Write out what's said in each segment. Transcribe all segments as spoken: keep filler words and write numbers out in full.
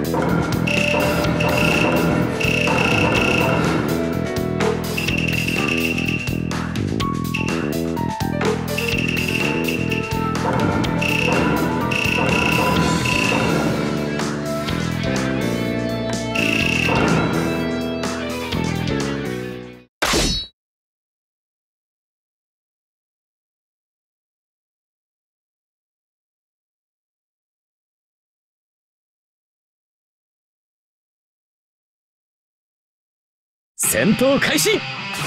戦闘開始。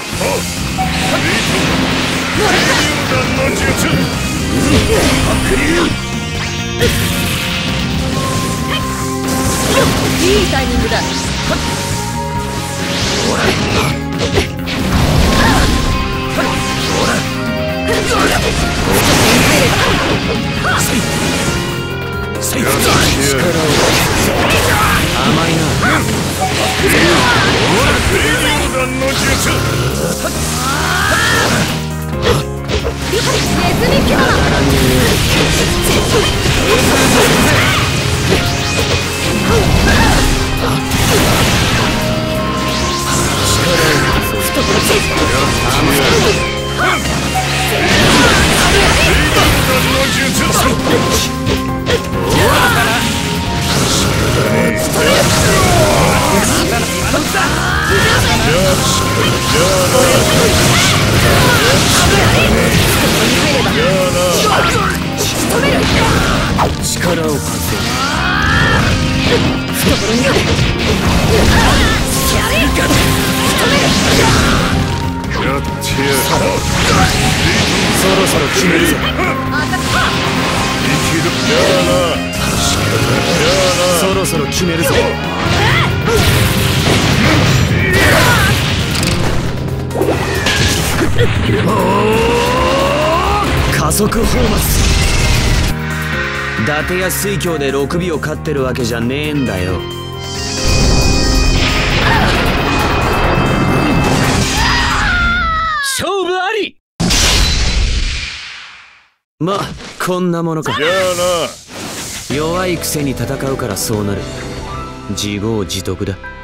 いいタイミングだ。 甘いな。力を貸せ。懐にある。やってやる。そろそろ決めるぞ。生きる。やな。そろそろ決めるぞ。加速放末。伊達や水郷でろく尾を飼ってるわけじゃねえんだよ。勝負あり。まあこんなものか。じゃあな。弱いくせに戦うからそうなる。自業自得だ。